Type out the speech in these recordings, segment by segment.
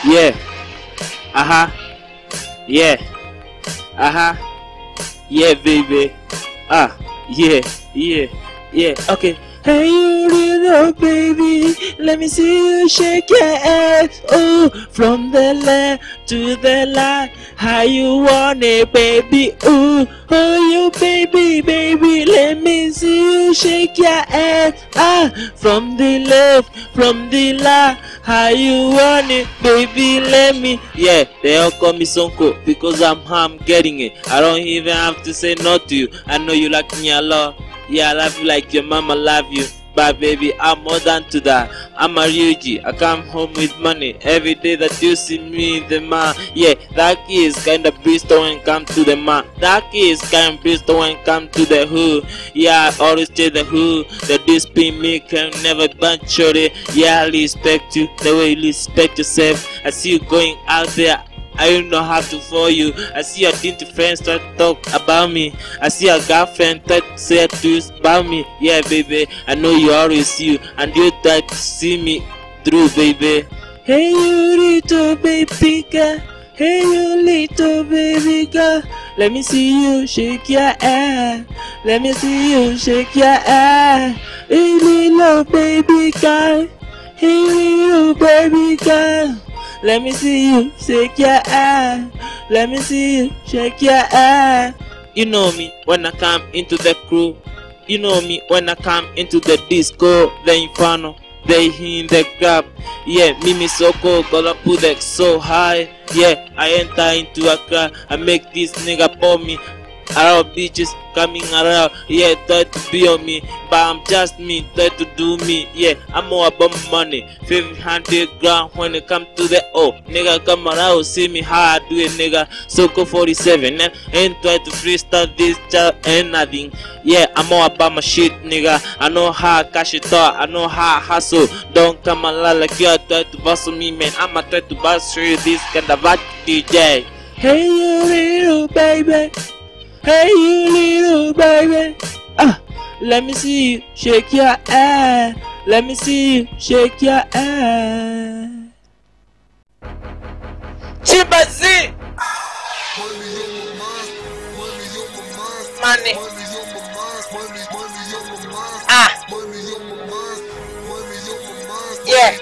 Yeah. Yeah. Yeah, baby. Yeah. Okay. Hey, you little baby, let me see you shake your ass. Oh, from the left to the right, how you want it, baby? Ooh, oh, you baby, let me see you shake your ass. From the left, from the right, how you want it, baby? Let me. Yeah, they all call me Sonko because I'm getting it. I don't even have to say no to you. I know you like me a lot. Yeah, I love you like your mama love you. But baby, I'm more than to that. I'm a Ryuji. I come home with money every day that you see me, the man. Yeah, that kid is kinda beast when come to the man. That kid is kinda beast when come to the hood. Yeah, I always tell the hood that this pin me can never bunch shorty. Yeah, I respect you the way you respect yourself. I see you going out there. I don't know how to follow you. I see your dinty friends try to talk about me. I see your girlfriend try to say things about me. Yeah, baby, I know you always you, and you try to see me through, baby. Hey, you little baby girl. Hey, you little baby girl. Let me see you shake your ass. Let me see you shake your ass. Hey, little baby girl. Hey, little baby girl. Let me see you shake your ass. Let me see you shake your ass. You know me when I come into the crew. You know me when I come into the disco, the inferno, they in the club. Yeah, Mimi Soko, gonna put it so high. Yeah, I enter into a crowd. I make this nigga pour me. Around bitches coming around, yeah, try to be on me, but I'm just me, try to do me, yeah, I'm more about money, 500 grand when it come to the nigga come around, see me how I do it, nigga, Soko 47, and try to freestyle this child and nothing, yeah, I'm more about my shit, nigga, I know how I cash it out, I know how I hustle, don't come around like you try to bustle me, man, I'ma try to bustle you this kind of DJ. Hey, you little baby. Hey, you little baby, let me see you shake your ass. Let me see you shake your ass. Chimbazi, money, yeah.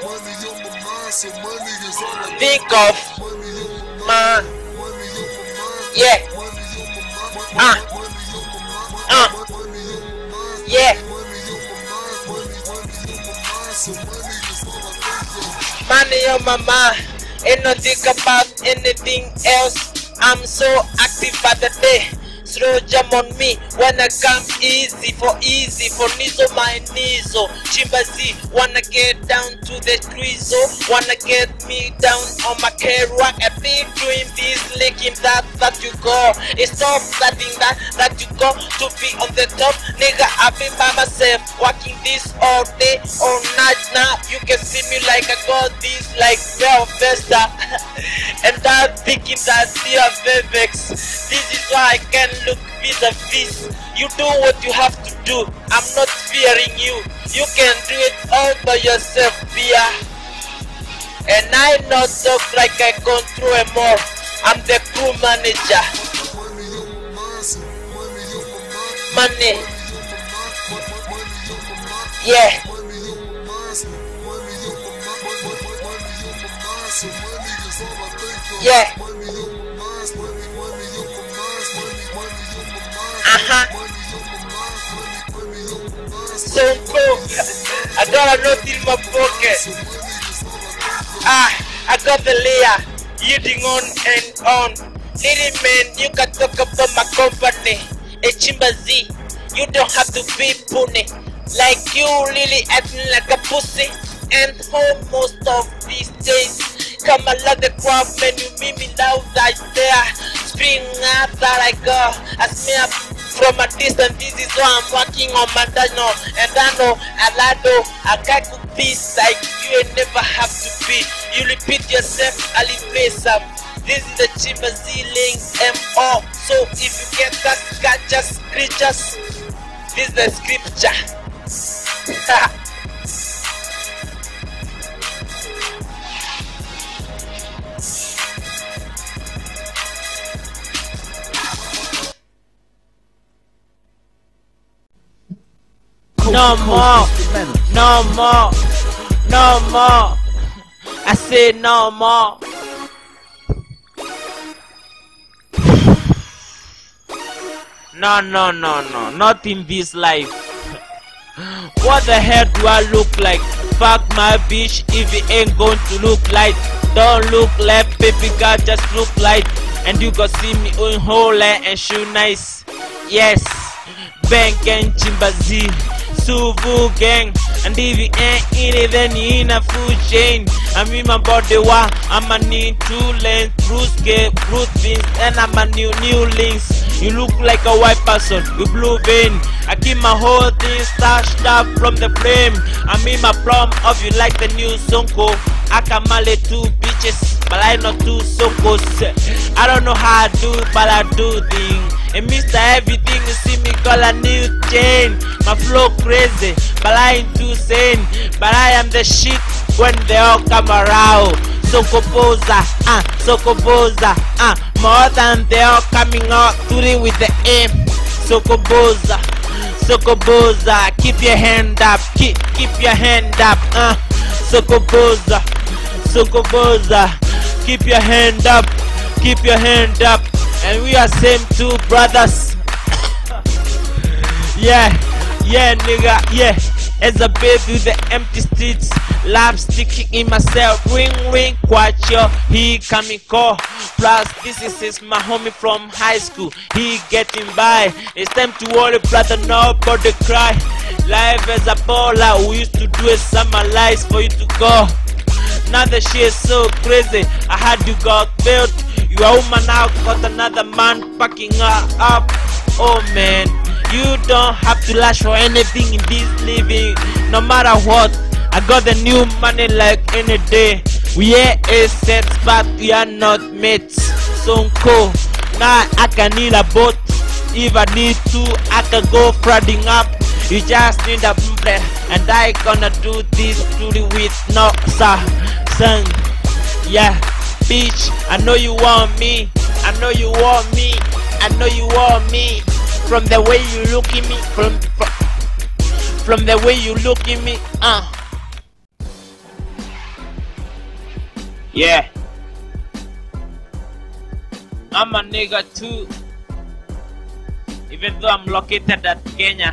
Think of, man, yeah. Yeah. Money on my mind, ain't no think about anything else. I'm so active by the day. Slow jump on me when I come easy for Nizo my Nizo. Chimbazi wanna get down to the creaso, wanna get me down on my rock. I be doing this, licking that you go. It's stop starting that you go to be on the top, nigga. I be by myself, working this all day, all night. Now you can see me like I got this like Velvesta, and I'm thinking that you are Vevex. This is why I can look vis-a-vis. You do what you have to do. I'm not fearing you. You can do it all by yourself, Bia. And I not talk like I control more. I'm the crew manager. Money. Yeah. Yeah. So cool. I got a note in my pocket. I got the layer. Eating on and on. Lady man, you can talk about my company. A Chimbazi, you don't have to be pony. Like you really acting like a pussy. And home most of these days. Come along the crowd, man, you meet me loud right there. Spring up that I go. I smell from a distance, this is why I'm working on my dino. And I know, I can't cook this like you ain't never have to be. You repeat yourself, I'll play some. This is the Chimbazi links MO. So if you get that, just creatures. This is the scripture. No more. No more. No more. I say no more. No, not in this life. What the hell do I look like? Fuck my bitch if it ain't going to look like. Don't look left, baby girl, just look like. And you gon' see me on whole and shoe nice. Yes, bang gang chimbazi, Suvu gang. And if you ain't in it, then you in a food chain. I'm in my body, I'm a need 2 lanes, Bruce Gay, Bruce Vince, and I'm a new links. You look like a white person with blue vein. I keep my whole thing stashed up from the flame. I'm in my plum of you like the new Sonko. I can male 2 bitches, but I not 2 Sonkos. I don't know how I do, but I do things. And Mr. Everything, you see me call a new chain. My flow crazy, but I ain't too sane. But I am the shit when they all come around. Sokoboza, Sokoboza, more than they all coming out doing with the aim. Sokoboza, Sokoboza, keep your hand up, keep your hand up, Sokoboza, Sokoboza, keep your hand up, keep your hand up. And we are same 2 brothers. Yeah, nigga, yeah. As a baby with the empty streets, lap sticking in myself. Ring, quacho, he coming call. Plus, this is my homie from high school. He getting by. It's time to worry, brother, nobody cry. Life as a baller, we used to do it summer lights for you to go. Now the shit is so crazy. I had you got built. You are woman now, got another man packing her up. Oh man, you don't have to lash for anything in this living. No matter what, I got the new money like any day. We ain't assets, but we are not mates. So cool. Now I can need a boat. If I need to, I can go flooding up. You just need a umbrella, and I gonna do this truly with no son. Yeah, bitch, I know you want me. I know you want me. I know you want me. From the way you look at me, from the way you look at me, yeah. I'm a nigga too, even though I'm located at Kenya.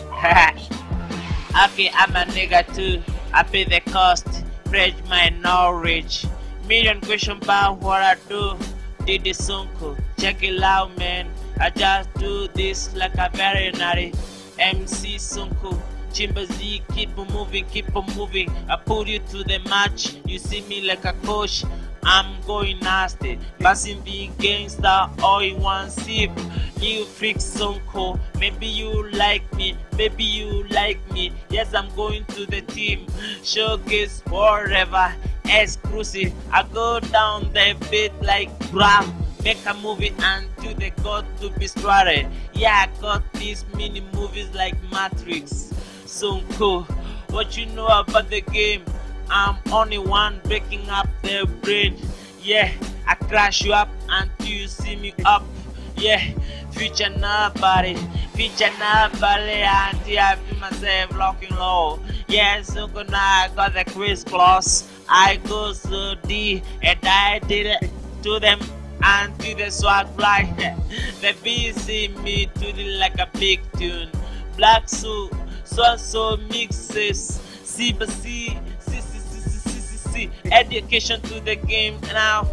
Okay, I'm a nigga too. I pay the cost, spread my knowledge. Million question about what I do. Did the Sonko, check it out, man. I just do this like a veterinary. MC Sonko, Chimbazi, keep on moving. I put you to the match. You see me like a coach. I'm going nasty, passing the gangster all in one sip. New freak Sonko, maybe you like me, maybe you like me. Yes, I'm going to the team. Showcase forever, exclusive. I go down the beat like Bram. Make a movie until they got to be started. Yeah, I got these mini movies like Matrix. Sonko, what you know about the game? I'm only one breaking up their brain. Yeah, I crash you up until you see me up. Yeah, future nobody until I feel myself locking low. Yeah, Sonko, now I got the crisscross. I go so deep and I did it to them until the swag fly. The beat see me to the like a big tune. Black suit, so mixes. C. Education to the game now.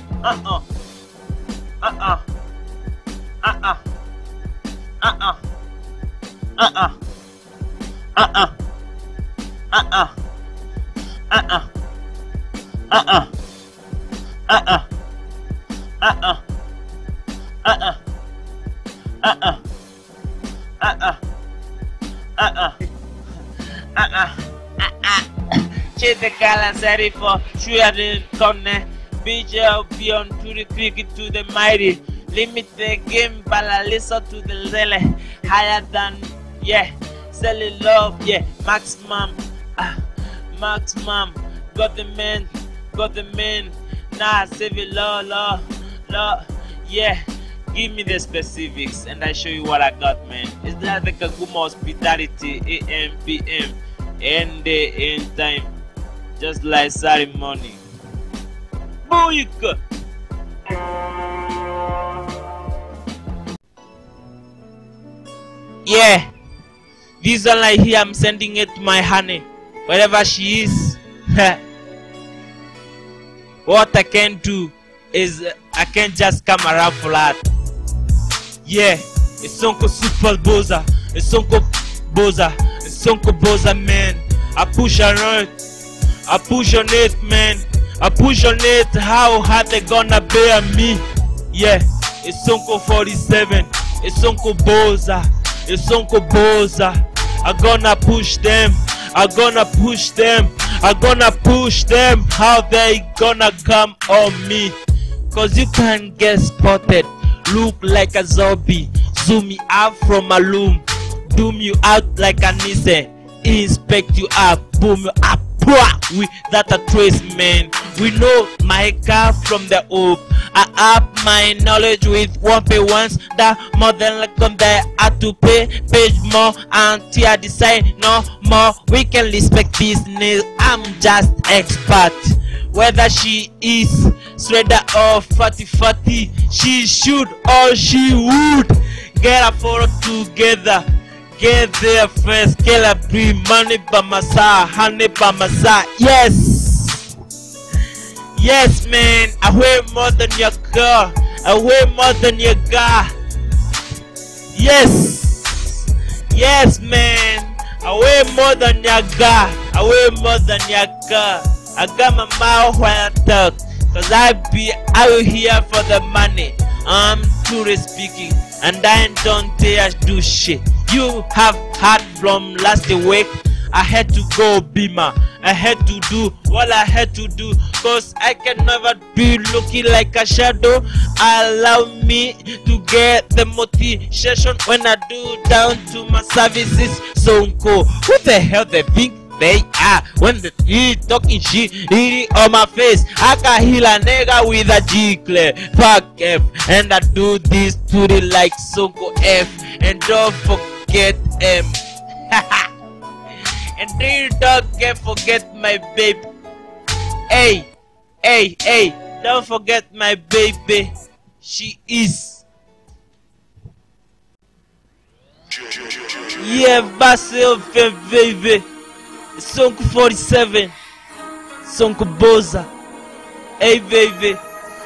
Chase the Kalasari for shooting corner. BJ beyond to the cricket to the mighty. Limit the game, but I listen to the lele. Higher than, yeah, selling love, yeah, maximum. Maximum. Got the man. Nah, save it, law, yeah. Give me the specifics and I show you what I got, man. Is that the Kaguma hospitality, AM, PM, and day, and time, just like ceremony. Booyaka! Yeah, this one right here, I'm sending it to my honey, wherever she is. What I can do is I can't just come around flat. Yeah, it's Sonko Super Boza, it's Sonko Boza, it's Sonko Boza, man. I push on it, I push on it, man. I push on it, how hard they gonna bear me. Yeah, it's Sonko 47, it's Sonko Boza, it's Sonko Boza. I'm gonna push them, I'm gonna push them, I'm gonna push them. How they gonna come on me? Cause you can't get spotted, look like a zombie. Zoom me out from a loom, doom you out like a Nissan. Inspect you up, boom you up. With that a trace, man. We know my car from the hoop. I up my knowledge with 1 pay once. That more than like on that I had to pay more until I decide no more. We can respect business. I'm just expert. Whether she is shredder or fatty, she should or she would get a photo together. Get there first, get a bring money by my side, honey by my side. Yes, yes, man. I weigh more than your girl. I weigh more than your guy. Yes, yes, man. I weigh more than your guy. I weigh more than your girl. I got my mouth when I talk, cause I be out here for the money. I'm truly speaking, and I don't dare do shit. You have heard from last week. I had to go Bima. I had to do what I had to do, cause I can never be looking like a shadow. Allow me to get the motivation when I do down to my services. Sonko, who the hell they think they are when they talking shit really on my face? I can heal a nigga with a G clear. Fuck F, and I do this to the like Sonko F, and don't forget M. And then don't forget my baby. Hey, hey, hey, don't forget my baby. She is. Yeah, Basil, baby. Sonko 47, Sonko Boza. Hey, baby.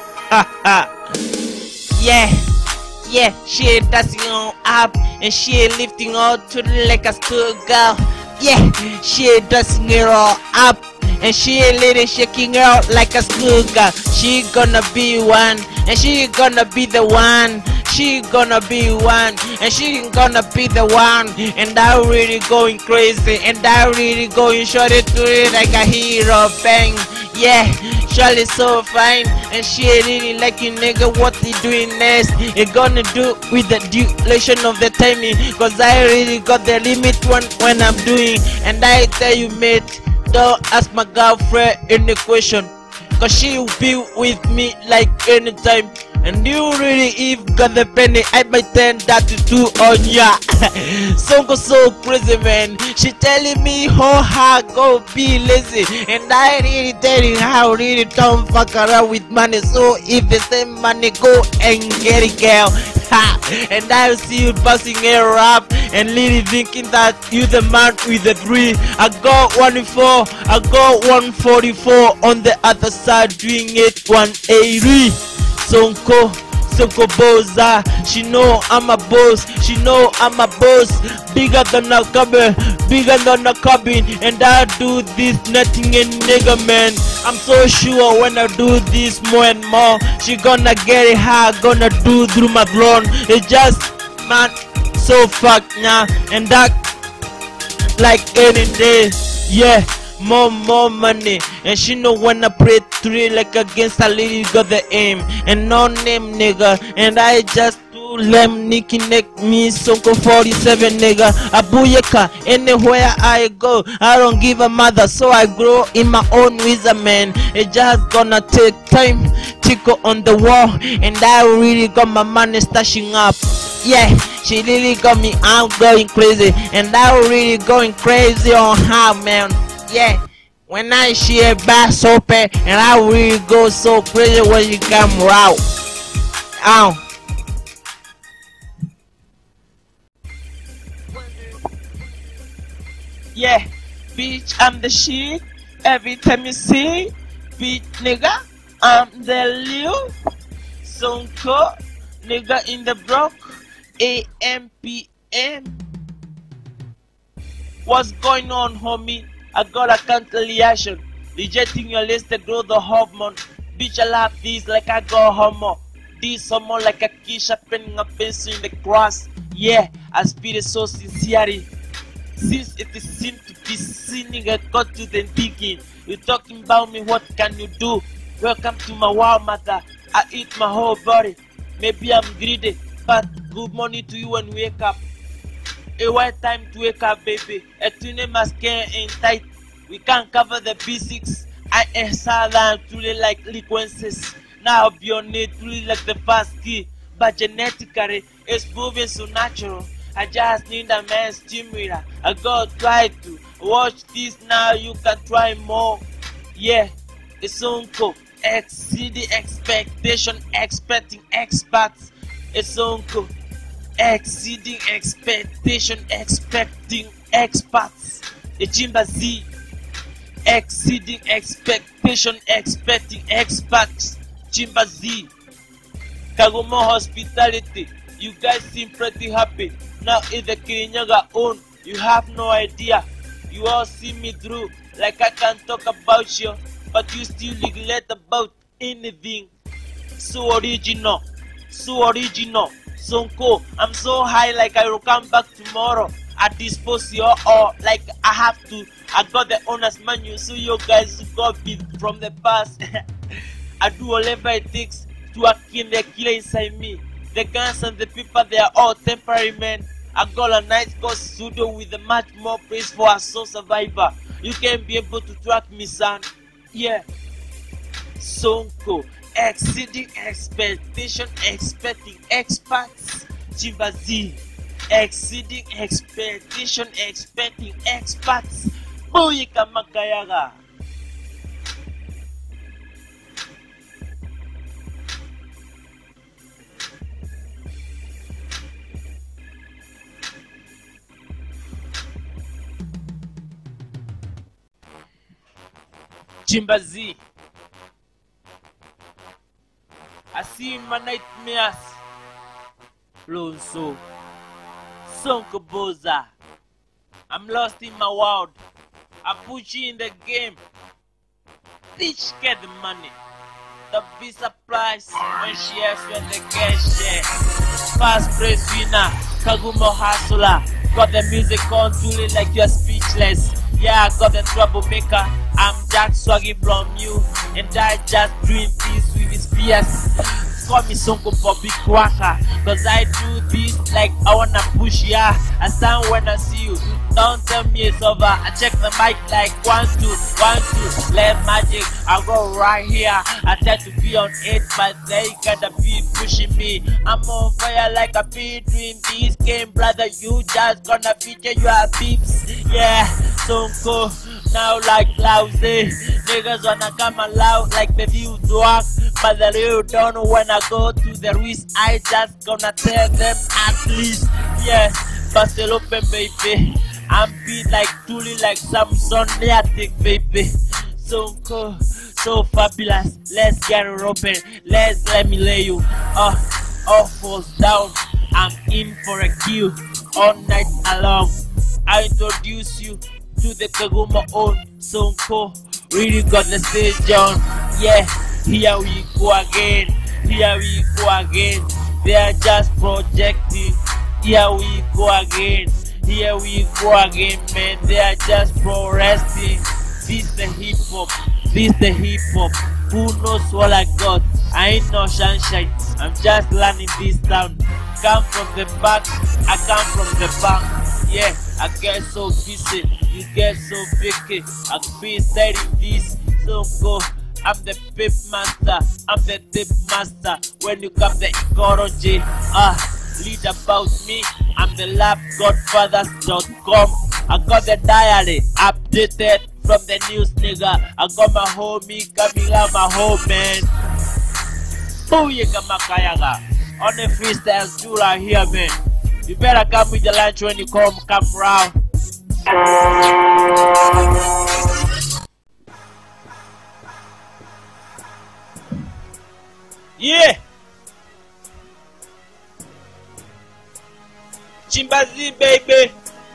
Yeah, yeah, she dancing on up and she lifting all to the like a schoolgirl. Yeah, she dancing it all up and she lady shaking her out like a schoolgirl. She gonna be one and she gonna be the one. She gonna be one and she gonna be the one. And I really going crazy and I really going short it to it like a hero. Bang, yeah, Charlie so fine and she really like you nigga. What they doing next? You gonna do with the duration of the timing, cause I really got the limit one when I'm doing. And I tell you mate, don't ask my girlfriend any question, cause she will be with me like anytime. And you really if got the penny, I might turn that to 2 on ya. Sonko so crazy, man. She telling me how hard go be lazy, and I really telling how really don't fuck around with money. So if the same money, go and get it, girl. Ha! And I see you passing a rap and really thinking that you the man with the 3. I got 104, I got 144 on the other side doing it 180. Sonko Boza, she know I'm a boss, she know I'm a boss, bigger than a cabin, bigger than a cabin, and I do this nothing and nigga, man. I'm so sure when I do this more and more, she gonna get it high, gonna do through my throne. It's just man so fucked now, and that like any day, yeah. More money, and she know when I pray 3 like against a lady got the aim and no name nigga, and I just do lem nicky neck me Sonko 47 nigga. Abuyeka anywhere I go, I don't give a mother, so I grow in my own wisdom, man. It just gonna take time chico on the wall, and I really got my money stashing up. Yeah, she really got me, I'm going crazy, and I really going crazy on her, man. Yeah, when I see a bass open, and I really go so crazy when you come out. Ow. Yeah, bitch, I'm the shit. Every time you see, bitch, nigga, I'm the Leo. Sonko, nigga in the block. AMPM. What's going on, homie? I got a cancellation. Rejecting your list to grow the hormone. Bitch, I love this like I got homo. This homo like a kisha penning a pencil in the grass. Yeah, I speak it so sincerely. Since it is sin to be sinning, I got to the thinking. You talking about me, what can you do? Welcome to my wild mother. I eat my whole body. Maybe I'm greedy, but good morning to you when we wake up. A white time to wake up, baby. A tune mascara ain't tight. We can't cover the basics. I am silent, truly like liquences. Now I'll be on it, truly like the fast key. But genetically, it's moving so natural. I just need a man stimulator. I gotta try to watch this now. You can try more. Yeah, it's Sonko. Exceeding expectation, expecting experts. It's Sonko. Exceeding expectation, expecting experts. Echimba Z. Exceeding expectation, expecting experts. Chimba Z. Kagumo Hospitality. You guys seem pretty happy. Now in the Kirinyaga own, you have no idea. You all see me through like I can talk about you, but you still neglect about anything. So original, Sonko, I'm so high like I will come back tomorrow. I dispose you all like I have to. I got the owner's manual, so you guys got me from the past. I do whatever it takes to kill the killer inside me. The guns and the people, they are all temporary, man. I got a nice ghost studio with a much more praise for a soul survivor. You can be able to track me, son. Yeah. Sonko, exceeding expectation, expecting experts. Chimba Z, exceeding expectation, expecting experts. Boyika Makayaga. Chimba Z. I see my nightmares. Lonzo. Sonko Boza. I'm lost in my world. I push you in the game. Bitch, get the money. The visa price when she has when the cash share. Fast praise winner. Kagumo hustler. Got the music on truly like you're speechless. Yeah, I got the troublemaker. I'm Jack Swaggy from you, and I just doing this with his peers. Call me Sonko for big quacker, cause I do this like I wanna push ya. I stand when I see you, don't tell me it's over. I check the mic like 1, 2, 1, 2. Let magic, I go right here. I try to be on it, but they gotta be pushing me. I'm on fire like a bee doing this game, brother. You just gonna feature your beeps. Yeah, Sonko, now like lousy. Niggas wanna come loud like the view talk, but the real don't know when I go to the wrist. I just gonna tell them at least. Yeah, bustle open, baby. I'm beat like truly like Samson Neatic, baby. Sonko, so fabulous. Let's get it open. Let me lay you. All falls down. I'm in for a kill all night along. I introduce you to the Kagumo own Sonko. Really got the stage on. Yeah, here we go again. Here we go again. They are just projecting. Here we go again. Here we go again, man. They are just pro wrestling. This the hip hop. This the hip hop. Who knows what I got? I ain't no sunshine. I'm just learning this town. Come from the back. I come from the back. Yeah, I get so busy. You get so picky. I be studying this. So go. I'm the pip master, I'm the tip master. When you come the ecology, read about me. I'm the labgodfathers.com. I got the diary updated from the news, nigga. I got my homie coming out, my home, man. Booyaka Makayaga. On the freestyles, you right here, man. You better come with the lunch when you come round. Yeah. Chimbazi, baby.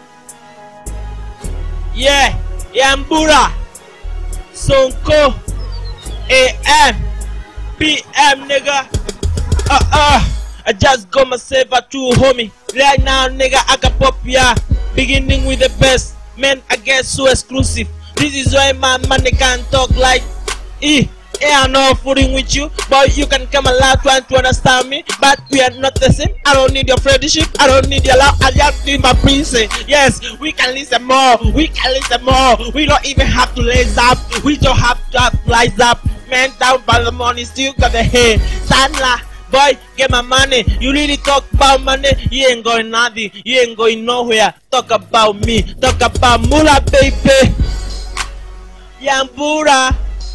Yeah. Yambura. Sonko. AM. PM, nigga. I just got myself a true homie. Right now, nigga, I can pop ya. Beginning with the best. Man, I get so exclusive. This is why my money can't talk like I'm not fooling with you, but you can come along trying to understand me. But we are not the same. I don't need your friendship. I don't need your love. I just need my princess. Yes, we can listen more. We can listen more. We don't even have to lace up. We don't have to rise up. Man, down by the money, still got the hair. Sandla, boy, get my money. You really talk about money? You ain't going nothing. You ain't going nowhere. Talk about me. Talk about Mula, baby. Yambura.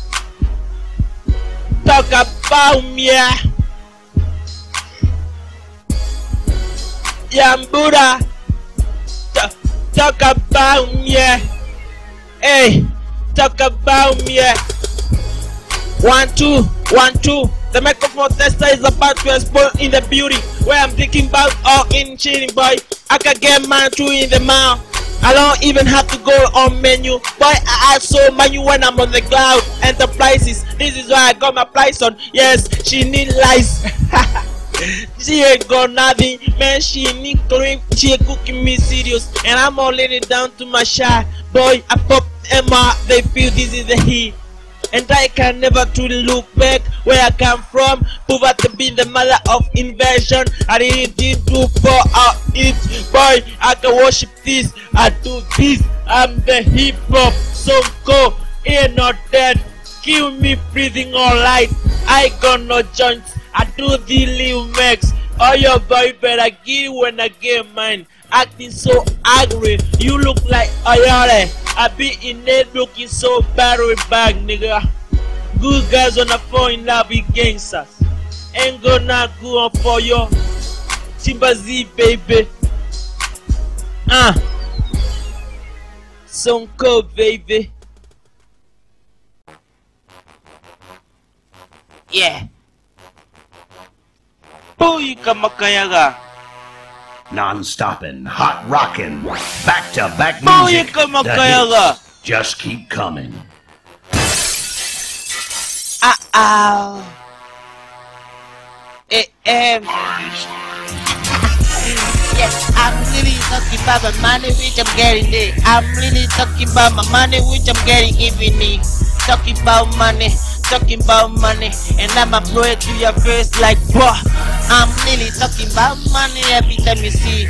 Talk about me. Yambura. Talk about me. Hey, talk about me. 1 2 1 2. The microphone tester is about to explode in the building where I'm thinking about all in chilling, boy. I can get mine too in the mouth. I don't even have to go on menu. Boy, I so menu when I'm on the cloud. Enterprises, this is why I got my price on. Yes, she need lies. She ain't got nothing, man. She need cream. She ain't cooking me serious, and I'm all laying down to my shy. Boy, I pop Emma. They feel this is the heat, and I can never truly look back where I come from. Poverty being the mother of invention. I didn't do for it. Boy, I can worship this. I do this. I'm the hip hop Sonko. Ain't not dead. Kill me breathing alright. I got no joints. I do the live max. Oh, your boy better give when I get mine. Acting so angry. You look like Ayare. I be in there looking so battery bag, nigga. Good guys on the phone in love with gangsters. Ain't gonna go on for your Chimbazi, baby. Sonko, baby. Yeah. Booyaka Makayaga. Non-stopping, hot rockin', back-to-back music. The hits just keep coming. Yes, I'm really talking about my money which I'm getting there. I'm really talking about my money which I'm getting evening. Talking about money, and I'ma blow it to your face like boah. I'm really talking about money every time you see.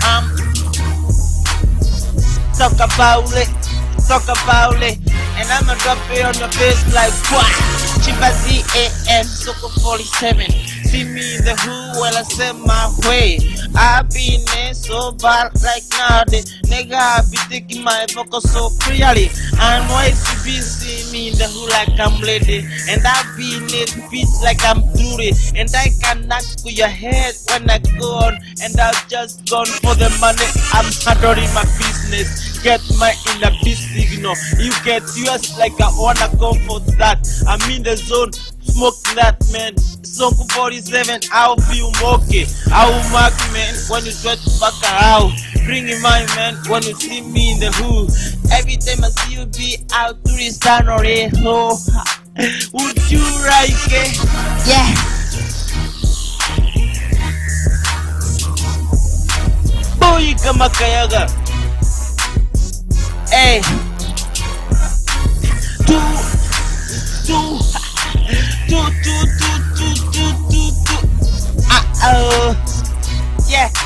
Talk about it, and I'ma drop it on your face like boah. Chimbazi AM Soko 47. See me in the hood while I set my way. I be in so bad like nowadays. Nigga, I be taking my vocal so clearly. And why you be seeing me in the hood like I'm lady? And I be in it beat like I'm through it. And I can knock to your head when I go on. And I've just gone for the money. I'm handling my business. Get my inner beast signal. You get yours like I wanna go for that. I'm in the zone, smoke that, man. Sonko 47, I'll feel okay. I will mark, man, when you try to back around. Bring in mind, man, when you see me in the hood. Every time I see you be out to the sun or a ho. Would you like it? Yeah. Booyaka Makayaga. Hey. Yeah.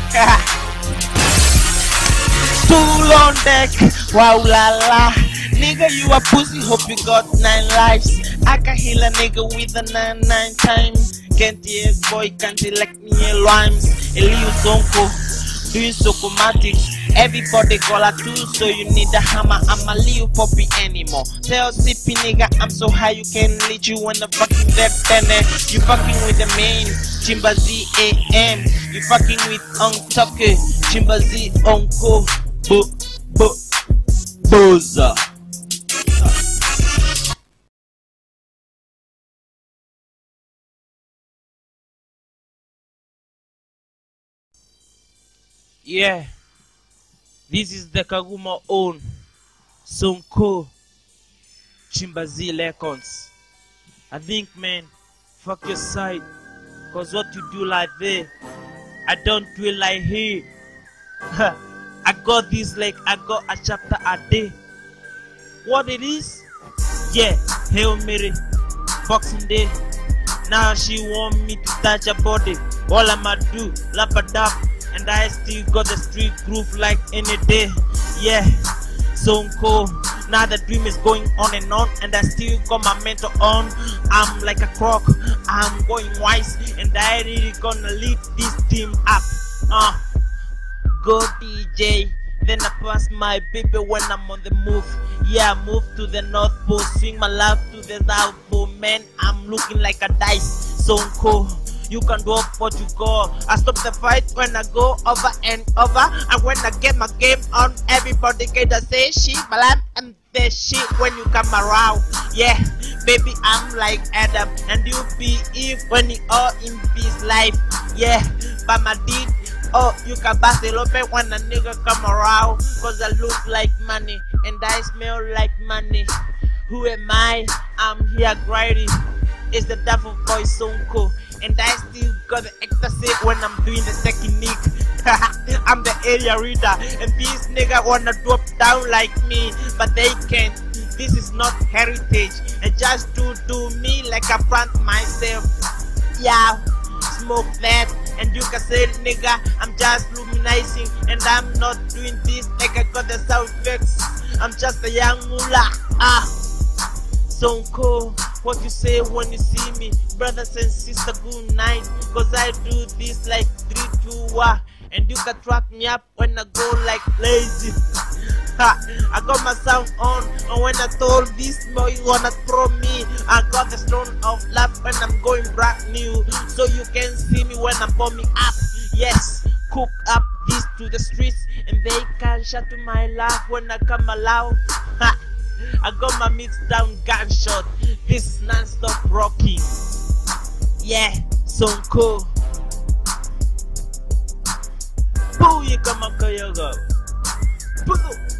Tool on deck. Wow la la. nigga, you a pussy, hope you got 9 lives. I can heal a nigga with a 9 times. Can't hear boy, can't elect me a rhymes. Eliu Zonko, doing socomatics. Everybody call a tool, so you need a hammer. I'm a Leo Poppy anymore. Tell CP nigga, I'm so high you can lead you on the fucking death penny. You fucking with the main Chimbazi AM. You fucking with Untucker Chimbazi Onko Boza. Yeah, this is the Kaguma own Sonko Chimbazi Lekons. I think, man, fuck your side, cause what you do like there, I don't do it like here. I got this like I got a chapter a day. What it is? Yeah, Hail Mary, Boxing Day. Now she want me to touch her body. All I'ma do, lap it up. And I still got the street groove like any day. Yeah, Sonko. Now the dream is going on, and I still got my mental on. I'm like a croc, I'm going wise, and I really gonna lead this team up. Go DJ. Then I pass my baby when I'm on the move. Yeah, I move to the North Pole, swing my love to the South Pole. Man, I'm looking like a dice. Sonko. You can do what you go. I stop the fight when I go over and over. And when I get my game on, everybody get to say shit. But I'm the shit when you come around. Yeah, baby, I'm like Adam. And you be Eve when you all in peace life. Yeah, but my deed. Oh, you can pass it open when a nigga come around. Cause I look like money. And I smell like money. Who am I? I'm here grinding. It's the devil boy Sonko. And I still got the ecstasy when I'm doing the technique. I'm the area reader, and these niggas wanna drop down like me, but they can't. This is not heritage, and just do me like I plant myself. Yeah, smoke that, and you can say, nigga, I'm just luminizing, and I'm not doing this like I got the sound effects. I'm just a young mullah. Sonko, what you say when you see me? Brothers and sisters, good night. Cause I do this like 3, 2, 1. And you can track me up when I go like lazy. I got my sound on. And when I told this boy you wanna throw me, I got the stone of love when I'm going brand new. So you can see me when I'm bombing up. Yes, cook up this to the streets. And they can shut to my laugh when I come aloud. I got my mix down gunshot. This is non-stop rocking. Yeah, Sonko. Boo, you come up,